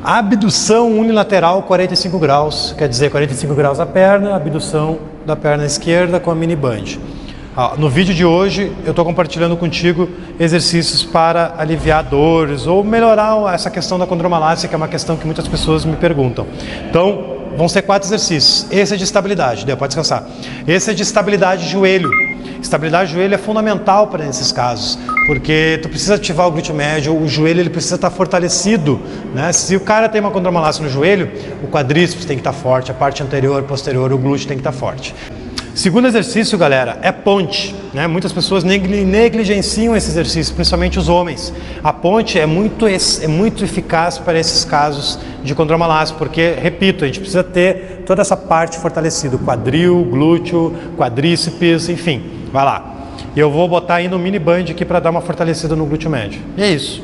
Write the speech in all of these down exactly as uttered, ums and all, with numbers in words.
Abdução unilateral quarenta e cinco graus, quer dizer quarenta e cinco graus a perna, abdução da perna esquerda com a mini band. No vídeo de hoje eu estou compartilhando contigo exercícios para aliviar dores ou melhorar essa questão da condromalácia, que é uma questão que muitas pessoas me perguntam. Então vão ser quatro exercícios. Esse é de estabilidade, deu, pode descansar. Esse é de estabilidade de joelho. Estabilidade de joelho é fundamental para esses casos, porque tu precisa ativar o glúteo médio, o joelho ele precisa estar fortalecido, né? Se o cara tem uma condromalácia no joelho, o quadríceps tem que estar forte, a parte anterior, posterior, o glúteo tem que estar forte. Segundo exercício, galera, é ponte, né? Muitas pessoas negligenciam esse exercício, principalmente os homens. A ponte é muito, é muito eficaz para esses casos de condromalácia, porque, repito, a gente precisa ter toda essa parte fortalecida, quadril, glúteo, quadríceps, enfim, vai lá. E eu vou botar aí no mini band aqui para dar uma fortalecida no glúteo médio. E é isso.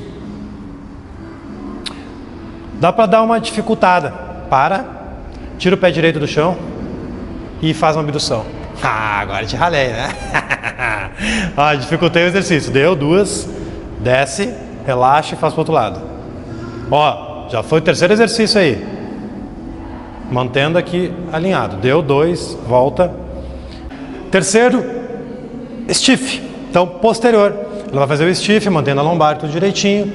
Dá para dar uma dificultada. Para, tira o pé direito do chão e faz uma abdução. Ah, agora te ralei, né? Ah, dificultei o exercício. Deu duas, desce, relaxa e faz pro outro lado. Ó, já foi o terceiro exercício aí. Mantendo aqui alinhado. Deu dois, volta. Terceiro, stiff. Então, posterior. Ela vai fazer o stiff, mantendo a lombar tudo direitinho.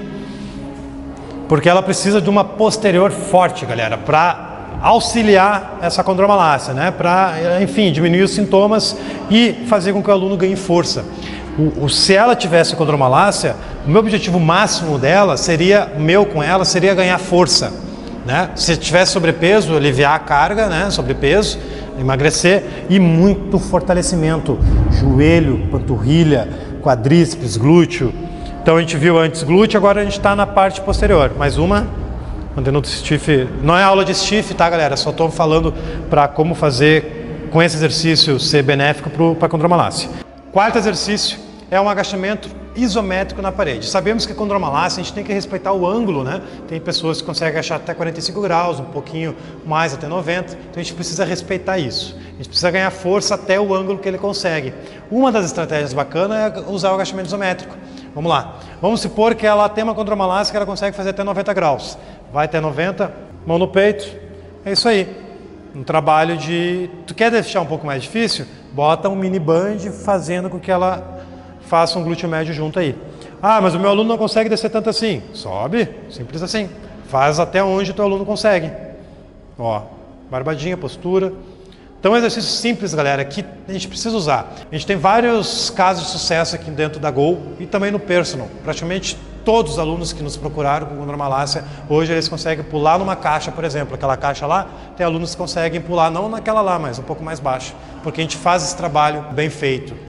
Porque ela precisa de uma posterior forte, galera, para auxiliar essa condromalácia, né? Para, enfim, diminuir os sintomas e fazer com que o aluno ganhe força. O, o, se ela tivesse condromalácia, o meu objetivo máximo dela seria, meu com ela, seria ganhar força, né? Se tivesse sobrepeso, aliviar a carga, né? Sobrepeso, emagrecer e muito fortalecimento, joelho, panturrilha, quadríceps, glúteo. Então a gente viu antes glúteo, agora a gente está na parte posterior. Mais uma. Mantendo o stiff, não é aula de stiff, tá, galera? Só estou falando para como fazer com esse exercício ser benéfico para a condromalácia. Quarto exercício é um agachamento isométrico na parede. Sabemos que a condromalácia a gente tem que respeitar o ângulo, né? Tem pessoas que conseguem agachar até quarenta e cinco graus, um pouquinho mais até noventa, então a gente precisa respeitar isso. A gente precisa ganhar força até o ângulo que ele consegue. Uma das estratégias bacanas é usar o agachamento isométrico. Vamos lá. Vamos supor que ela tem uma condromalácia que ela consegue fazer até noventa graus. Vai até noventa, mão no peito, é isso aí. Um trabalho de... Tu quer deixar um pouco mais difícil? Bota um mini band fazendo com que ela faça um glúteo médio junto aí. Ah, mas o meu aluno não consegue descer tanto assim. Sobe, simples assim. Faz até onde o teu aluno consegue. Ó, barbadinha, postura. Então, um exercício simples, galera, que a gente precisa usar. A gente tem vários casos de sucesso aqui dentro da Gol e também no Personal. Praticamente todos os alunos que nos procuraram com condromalácia, hoje eles conseguem pular numa caixa, por exemplo. Aquela caixa lá, tem alunos que conseguem pular, não naquela lá, mas um pouco mais baixa. Porque a gente faz esse trabalho bem feito.